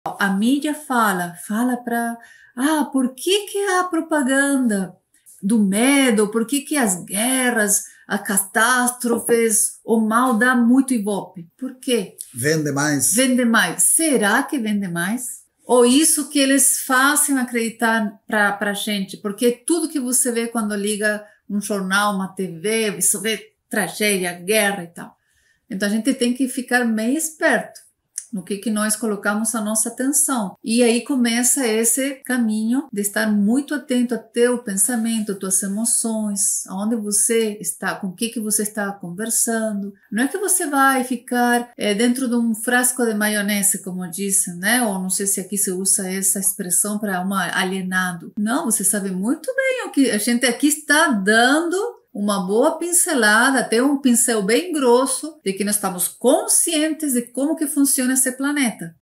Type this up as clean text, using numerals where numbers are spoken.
A mídia fala para, por que que a propaganda do medo, por que que as guerras, as catástrofes, o mal dá muito ibope? Por quê? Vende mais. Vende mais. Será que vende mais? Ou isso que eles fazem acreditar para a gente? Porque tudo que você vê quando liga um jornal, uma TV, você vê tragédia, guerra e tal. Então a gente tem que ficar meio esperto no que nós colocamos a nossa atenção. E aí começa esse caminho de estar muito atento ao teu pensamento, tuas emoções, aonde você está, com o que você está conversando. Não é que você vai ficar dentro de um frasco de maionese, como dizem, né? Ou não sei se aqui se usa essa expressão para um alienado. Não, você sabe muito bem o que a gente aqui está dando uma boa pincelada, até um pincel bem grosso, de que nós estamos conscientes de como que funciona esse planeta.